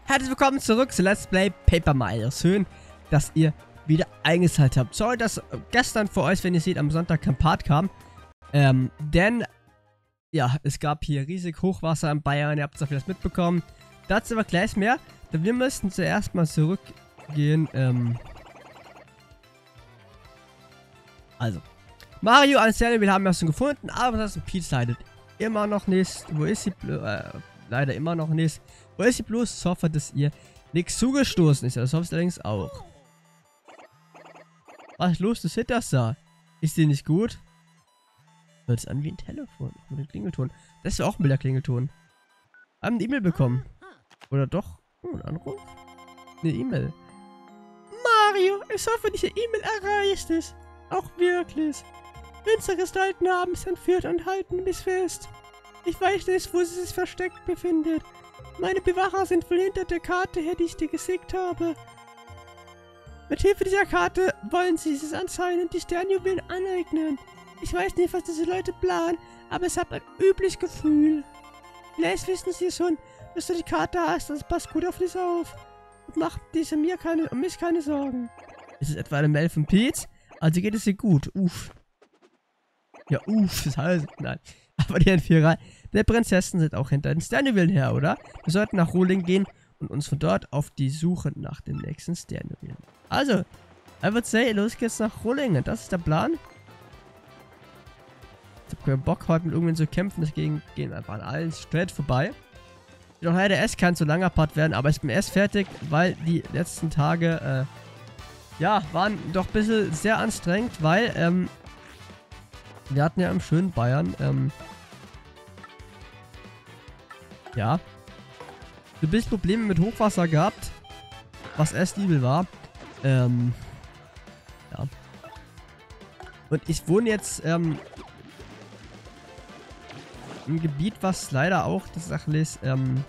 Herzlich willkommen zurück zu Let's Play Paper Mario. Schön, dass ihr wieder eingeschaltet habt. Sorry, dass gestern für euch, wenn ihr seht, am Sonntag kein Part kam. Denn, ja, es gab hier riesig Hochwasser in Bayern. Ihr habt es auch wieder mitbekommen. Dazu aber gleich mehr. Denn wir müssen zuerst mal zurückgehen. Also, Mario an Sternenwelt haben wir schon gefunden, aber das ist ein Peach leidet immer noch nicht. Wo ist sie? Leider immer noch nicht. Wo ist sie bloß? Ich hoffe, dass ihr nichts zugestoßen ist. Das hoffe ich allerdings auch. Was ist los? Das ist das da. Ist die nicht gut? Hört es an wie ein Telefon. Mit einem Klingelton. Das ist ja auch ein Bilderklingelton. Haben eine E-Mail bekommen. Oder doch? Oh, ein Anruf? Eine E-Mail. Mario, ich hoffe, diese E-Mail erreicht es. Auch wirklich. Finstergestalten haben es entführt und halten mich fest. Ich weiß nicht, wo sie sich versteckt befindet. Meine Bewacher sind wohl hinter der Karte her, die ich dir geschickt habe. Mit Hilfe dieser Karte wollen sie es anscheinend die Sternjuwelen aneignen. Ich weiß nicht, was diese Leute planen, aber ich habe ein übles Gefühl. Vielleicht wissen sie schon, dass du die Karte hast, das passt gut auf dich auf. Und macht um mich keine Sorgen. Ist es etwa eine Mail von Peach? Also geht es dir gut. Uff. Ja, uff, das heißt, nein. Aber die Entführer der Prinzessin sind auch hinter den Sternjuwelen her, oder? Wir sollten nach Rohling gehen und uns von dort auf die Suche nach den nächsten Sternjuwelen. Also, I would say, los geht's nach Rohlingen. Das ist der Plan. Ich hab keinen Bock, heute mit irgendwen zu kämpfen, deswegen gehen wir einfach an allen straight vorbei. Doch leider erst kein so langer Part werden, aber ich bin erst fertig, weil die letzten Tage, ja, waren doch ein bisschen sehr anstrengend, weil, wir hatten ja im schönen Bayern, ja, ein bisschen Probleme mit Hochwasser gehabt, was erst übel war, ja. Und ich wohne jetzt, im Gebiet, was leider auch, die Sache ist,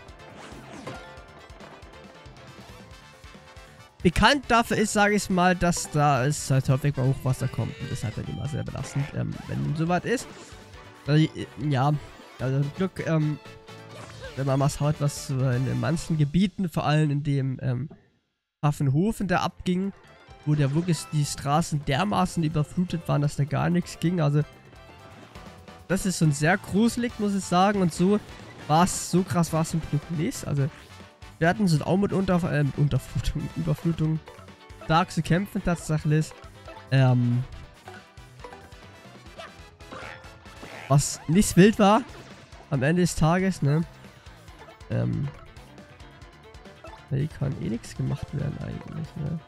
bekannt dafür ist, sage ich mal, dass da es halt häufig bei Hochwasser kommt. Und das ist halt immer sehr belastend, wenn soweit ist. Also, ja, also Glück, wenn man was haut, was in den manchen Gebieten, vor allem in dem Hafenhofen, der abging, wo der wirklich die Straßen dermaßen überflutet waren, dass da gar nichts ging. Also, das ist schon sehr gruselig, muss ich sagen. Und so war es, so krass war es im Glück nicht. Also, wir hatten es auch mit Überflutung stark zu kämpfen, tatsächlich. Was nicht wild war, am Ende des Tages, ne? Hier kann eh nichts gemacht werden eigentlich, ne?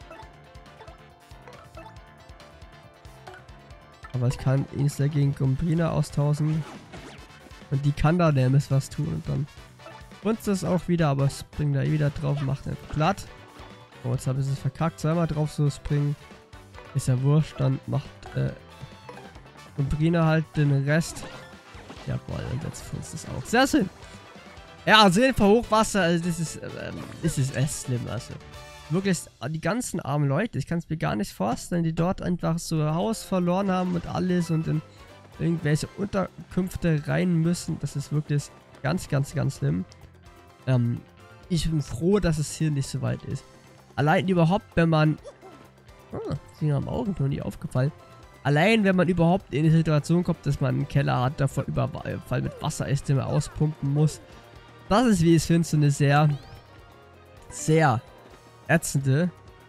Aber ich kann Insta gegen Gombrina austauschen. Und die kann da nämlich was tun und dann uns das auch wieder, aber springt da eh wieder drauf, macht nicht platt. Oh, jetzt habe ich es verkackt, zweimal drauf so springen. Ist ja wurscht, dann macht Gombrina halt den Rest. Jawohl, und jetzt funzt es auch. Sehr schön. Ja, also jeden Fall Hochwasser, also das ist echt schlimm, also. Wirklich, die ganzen armen Leute, ich kann es mir gar nicht vorstellen, die dort einfach so ein Haus verloren haben und alles und in irgendwelche Unterkünfte rein müssen. Das ist wirklich ganz, ganz, ganz schlimm. Ich bin froh, dass es hier nicht so weit ist. Allein überhaupt, wenn man... ist mir am Augen noch nie aufgefallen. Allein, wenn man überhaupt in die Situation kommt, dass man einen Keller hat, der vor Überfall mit Wasser ist, den man auspumpen muss. Das ist, wie ich finde, so eine sehr, sehr ätzende...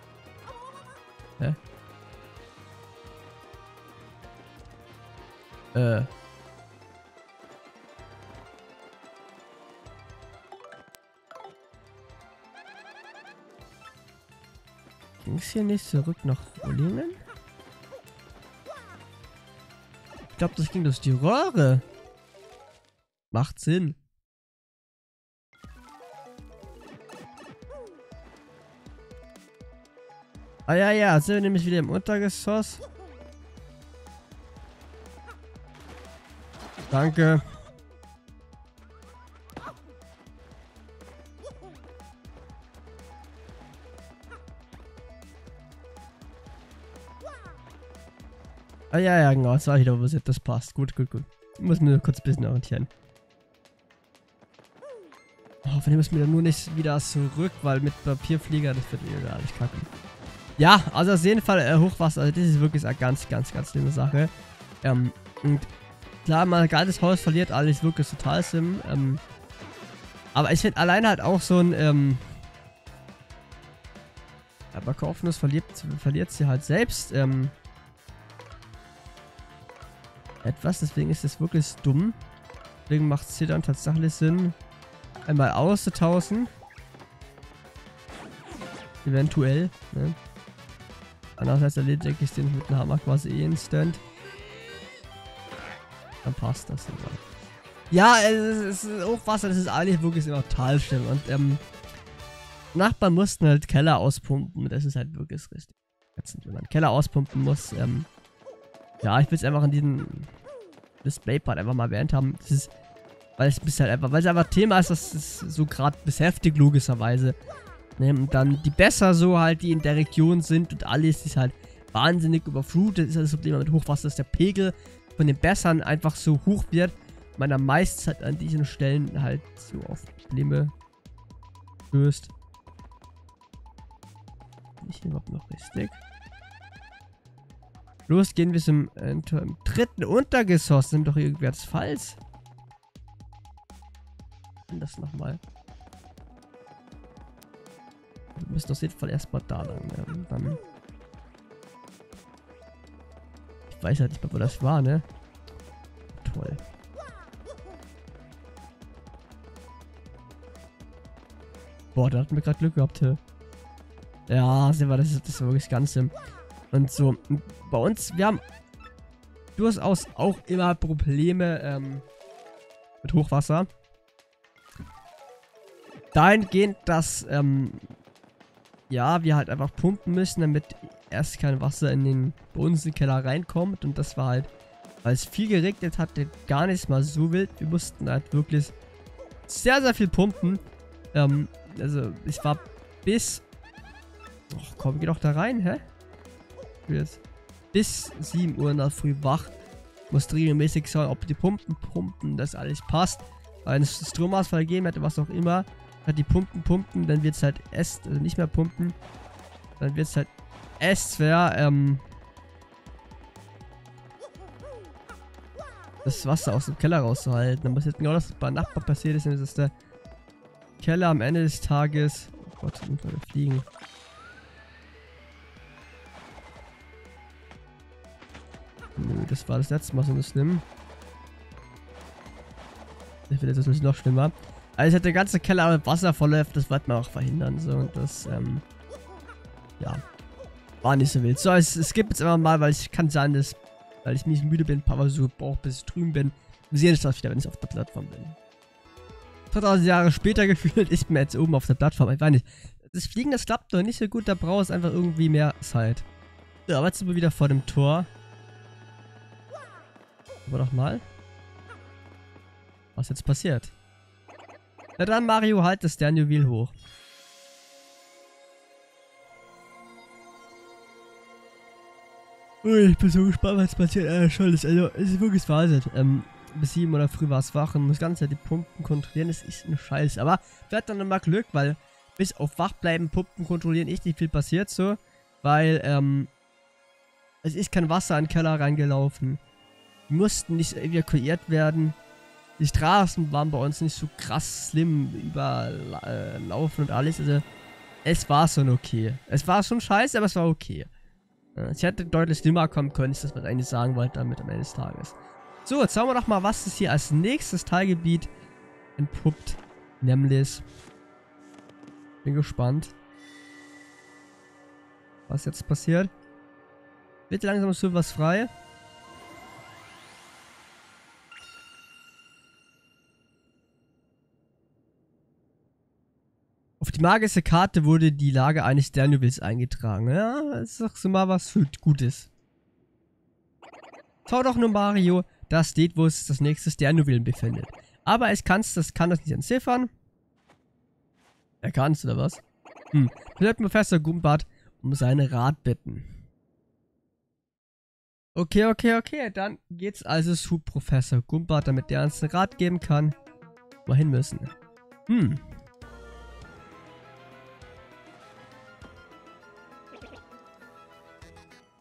Ging es hier nicht zurück nach Rohlingen? Ich glaube, das ging durch die Röhre. Macht Sinn. Ah ja, ja, sind wir nämlich wieder im Untergeschoss. Danke. Ah ja, ja, genau, das war wieder, wo das passt. Gut, gut, gut. Ich muss mir nur kurz ein bisschen orientieren. Hoffentlich müssen wir dann nur nicht wieder zurück, weil mit Papierflieger, das wird wieder nicht kacke. Ja, also auf jeden Fall Hochwasser, also das ist wirklich eine ganz, ganz, ganz schlimme Sache. Und klar, mein geiles Haus verliert alles wirklich total Sim. Aber ich finde alleine halt auch so ein, aber Kaufnuss verliert sie halt selbst, etwas, deswegen ist das wirklich dumm. Deswegen macht es hier dann tatsächlich Sinn, einmal auszutauschen. Eventuell, ne? Andererseits erledige ich den mit dem Hammer quasi instant. Dann passt das sogar. Ja, es ist Hochwasser, das ist eigentlich wirklich immer total schlimm. Und Nachbarn mussten halt Keller auspumpen. Das ist halt wirklich richtig. Jetzt, wenn man Keller auspumpen muss, ja, ich will es einfach in diesem Displaypad einfach mal erwähnt haben. Das ist, weil es einfach Thema ist, das ist so gerade bis heftig logischerweise. Ne, und dann die Besser so halt, die in der Region sind und alles ist halt wahnsinnig überflutet. Das ist halt das Problem mit Hochwasser, dass der Pegel von den Bessern einfach so hoch wird. Man am meisten halt an diesen Stellen halt so auf Probleme stößt. Nicht überhaupt noch richtig. Los, gehen wir zum im dritten Untergeschoss. Nimm doch irgendwer das falsch. Das nochmal. Wir müssen auf jeden Fall erstmal da lang. Ja, dann ich weiß halt nicht mehr, wo das war, ne? Toll. Boah, da hatten wir gerade Glück gehabt, hier. Ja, das ist wirklich ganz simpel. Und so, bei uns, wir haben durchaus auch immer Probleme mit Hochwasser. Dahingehend, dass, ja, wir halt einfach pumpen müssen, damit erst kein Wasser in den bei uns in den Keller reinkommt. Und das war halt, weil es viel geregnet hat, gar nicht mal so wild. Wir mussten halt wirklich sehr, sehr viel pumpen. Also, ich war bis... Och, komm, geh doch da rein, hä? Bis 7 Uhr in der Früh wach. Muss regelmäßig schauen, ob die Pumpen pumpen, dass alles passt. Weil es Stromausfall gegeben hätte, was auch immer. Hat die pumpen, dann wird es halt also nicht mehr pumpen. Dann wird es halt schwer, das Wasser aus dem Keller rauszuhalten. Dann muss jetzt genau das bei Nachbarn passiert ist, dass der Keller am Ende des Tages... Oh Gott, wir fliegen. Nö, das war das letzte Mal so schlimm. Ich finde das natürlich noch schlimmer. Also der ganze Keller mit Wasser verläuft, das wird man auch verhindern. So, und das, ja, war nicht so wild. So, es gibt jetzt immer mal, weil ich kann sein, dass, weil ich nicht müde bin, ein paar Mal so brauche, bis ich drüben bin. Wir sehen das wieder, wenn ich auf der Plattform bin. 2000 Jahre später gefühlt, ich bin jetzt oben auf der Plattform. Ich weiß nicht, das Fliegen, das klappt doch nicht so gut, da braucht es einfach irgendwie mehr Zeit. So, aber jetzt sind wir wieder vor dem Tor. Aber doch mal. Was jetzt passiert? Na dann, Mario, halt das Sternjuwel hoch. Ui, ich bin so gespannt, was passiert. Schon, es ist wirklich veraltet. Bis 7 oder früh war es wach und muss ganz Zeit die Pumpen kontrollieren. Das ist ein Scheiß. Aber wir hatten dann nochmal Glück, weil bis auf wach bleiben, Pumpen kontrollieren, echt nicht viel passiert so. Weil, es ist kein Wasser in den Keller reingelaufen. Die mussten nicht evakuiert werden. Die Straßen waren bei uns nicht so krass schlimm überlaufen und alles. Also, es war schon okay. Es war schon scheiße, aber es war okay. Es hätte deutlich schlimmer kommen können, ist das, was ich eigentlich sagen wollte, damit am Ende des Tages. So, jetzt schauen wir doch mal, was es hier als nächstes Teilgebiet entpuppt. Nämlich. Bin gespannt. Was jetzt passiert. Wird langsam so was frei. Auf die magische Karte wurde die Lage eines Sternjuwels eingetragen. Ja, das ist doch so mal was für Gutes. Schau doch nur, Mario, da steht, wo es das nächste Sternjuwel befindet. Aber es kann das nicht entziffern. Er kann es, oder was? Vielleicht Professor Gumbart um seinen Rat bitten. Okay. Dann geht's also zu Professor Gumbart, damit der uns einen Rat geben kann. Wo wir hin müssen.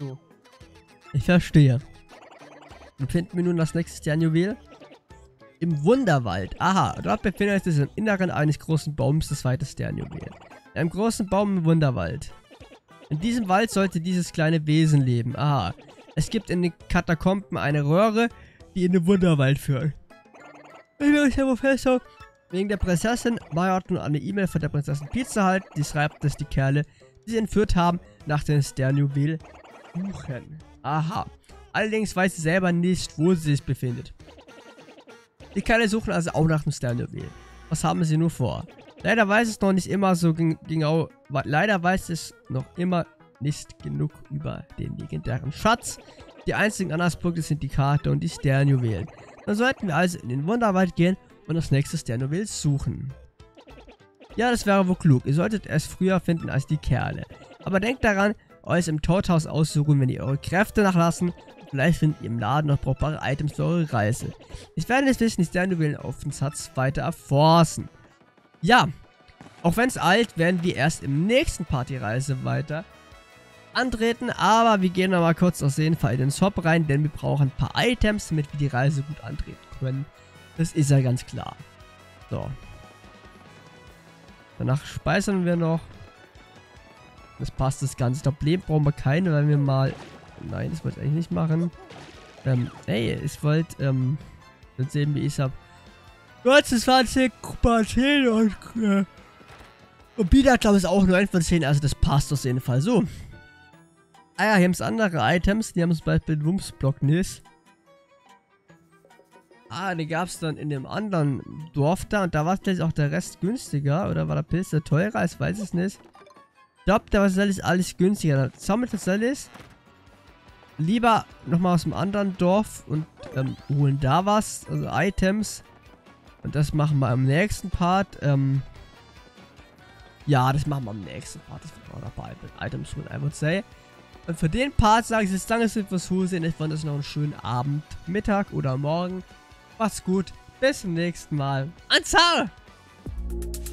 So. Ich verstehe. Dann finden wir nun das nächste Sternjuwel. Im Wunderwald. Aha, dort befindet sich im Inneren eines großen Baums das zweite Sternjuwel. In einem großen Baum im Wunderwald. In diesem Wald sollte dieses kleine Wesen leben. Aha. Es gibt in den Katakomben eine Röhre, die in den Wunderwald führt. Herr Professor, wegen der Prinzessin Maya nun eine E-Mail von der Prinzessin Peach erhalten, die schreibt, dass die Kerle, die sie entführt haben, nach dem Sternjuwel suchen. Aha. Allerdings weiß sie selber nicht, wo sie sich befindet. Die Kerle suchen also auch nach dem Sternjuwel. Was haben sie nur vor? Leider weiß es noch nicht immer so genau. Leider weiß es noch immer nicht genug über den legendären Schatz. Die einzigen Anhaltspunkte sind die Karte und die Sternjuwelen. Dann sollten wir also in den Wunderwald gehen und das nächste Sternjuwel suchen. Ja, das wäre wohl klug. Ihr solltet es früher finden als die Kerle. Aber denkt daran, euch im Toadhaus aussuchen, wenn ihr eure Kräfte nachlassen. Vielleicht findet ihr im Laden noch brauchbare Items für eure Reise. Ich werde inzwischen die Sternjuwelen auf den Schatz weiter erforschen. Ja, auch wenn es alt, werden wir erst im nächsten Part die Reise weiter antreten. Aber wir gehen nochmal kurz auf jeden Fall in den Shop rein, denn wir brauchen ein paar Items, damit wir die Reise gut antreten können. Das ist ja ganz klar. So. Danach speichern wir noch. Das passt das Ganze. Problem brauchen wir keine, weil wir mal... Nein, das wollte ich eigentlich nicht machen. Ey, ich wollte, dann sehen, wie ich habe. 20 von 10 und Bida, glaube ich, ist auch 9 von 10, also das passt auf jeden Fall. So. Ah ja, hier haben es andere Items, die haben zum Beispiel den Wumms-Block nicht. Ah, die gab es dann in dem anderen Dorf da und da war vielleicht auch der Rest günstiger, oder war der Pilz der teurer, ich weiß es nicht. Ich glaube, da war tatsächlich alles günstiger. Dann sammeln wir tatsächlich lieber nochmal aus dem anderen Dorf und holen da was, also Items. Und das machen wir im nächsten Part. Ja, das machen wir im nächsten Part. Das wird auch noch ein paar Items holen, I would say. Und für den Part sage ich jetzt danke fürs Zusehen. Ich wünsche euch noch einen schönen Abend, Mittag oder Morgen. Macht's gut. Bis zum nächsten Mal. Anzahl!